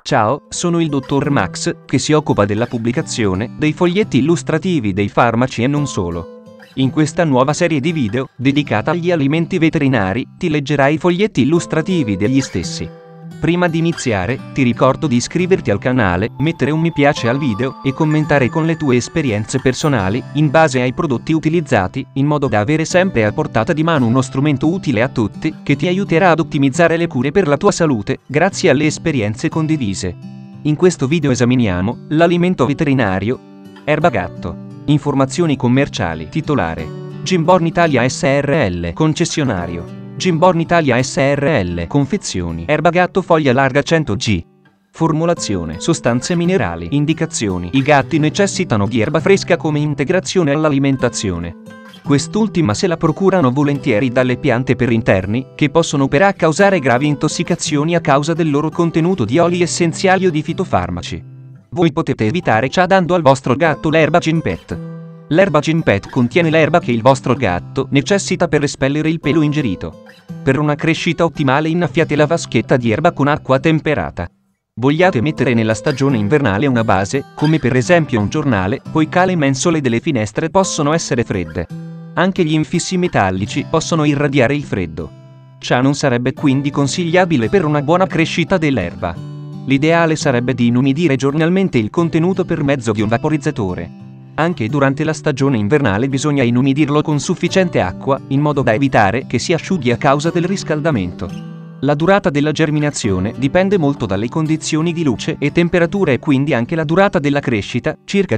Ciao, sono il dottor Max, che si occupa della pubblicazione dei foglietti illustrativi dei farmaci e non solo. In questa nuova serie di video, dedicata agli alimenti veterinari, ti leggerai i foglietti illustrativi degli stessi. Prima di iniziare, ti ricordo di iscriverti al canale, mettere un mi piace al video e commentare con le tue esperienze personali, in base ai prodotti utilizzati, in modo da avere sempre a portata di mano uno strumento utile a tutti, che ti aiuterà ad ottimizzare le cure per la tua salute, grazie alle esperienze condivise. In questo video esaminiamo l'alimento veterinario Erbagatto. Informazioni commerciali. Titolare: Jimborn Italia SRL. Concessionario: Jimborn Italia SRL. Confezioni: Erbagatto foglia larga 100G. Formulazione: sostanze minerali. Indicazioni: i gatti necessitano di erba fresca come integrazione all'alimentazione. Quest'ultima se la procurano volentieri dalle piante per interni, che possono però causare gravi intossicazioni a causa del loro contenuto di oli essenziali o di fitofarmaci. Voi potete evitare ciò dando al vostro gatto l'erba Gimpet. L'erba Gimpet contiene l'erba che il vostro gatto necessita per espellere il pelo ingerito. Per una crescita ottimale innaffiate la vaschetta di erba con acqua temperata. Vogliate mettere nella stagione invernale una base, come per esempio un giornale, poiché le mensole delle finestre possono essere fredde. Anche gli infissi metallici possono irradiare il freddo. Ciò non sarebbe quindi consigliabile per una buona crescita dell'erba. L'ideale sarebbe di inumidire giornalmente il contenuto per mezzo di un vaporizzatore. Anche durante la stagione invernale bisogna inumidirlo con sufficiente acqua, in modo da evitare che si asciughi a causa del riscaldamento. La durata della germinazione dipende molto dalle condizioni di luce e temperatura e quindi anche la durata della crescita, circa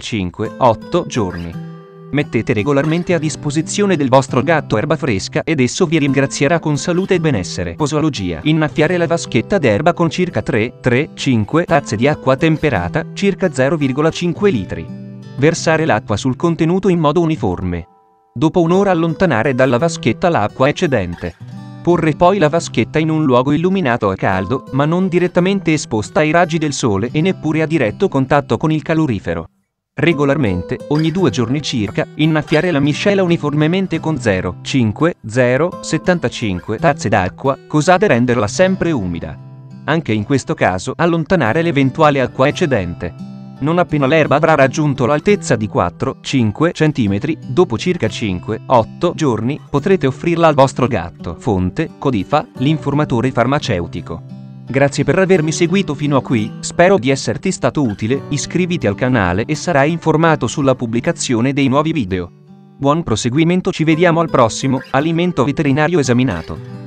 5-8 giorni. Mettete regolarmente a disposizione del vostro gatto erba fresca ed esso vi ringrazierà con salute e benessere. Posologia: innaffiare la vaschetta d'erba con circa 3-5 tazze di acqua temperata, circa 0,5 litri. Versare l'acqua sul contenuto in modo uniforme. Dopo un'ora allontanare dalla vaschetta l'acqua eccedente. Porre poi la vaschetta in un luogo illuminato a caldo, ma non direttamente esposta ai raggi del sole e neppure a diretto contatto con il calorifero. Regolarmente, ogni 2 giorni circa, innaffiare la miscela uniformemente con 0,5-0,75 tazze d'acqua, così da renderla sempre umida. Anche in questo caso allontanare l'eventuale acqua eccedente. Non appena l'erba avrà raggiunto l'altezza di 4-5 cm, dopo circa 5-8 giorni, potrete offrirla al vostro gatto. Fonte: Codifa, l'informatore farmaceutico. Grazie per avermi seguito fino a qui, spero di esserti stato utile, iscriviti al canale e sarai informato sulla pubblicazione dei nuovi video. Buon proseguimento, ci vediamo al prossimo Alimento Veterinario Esaminato.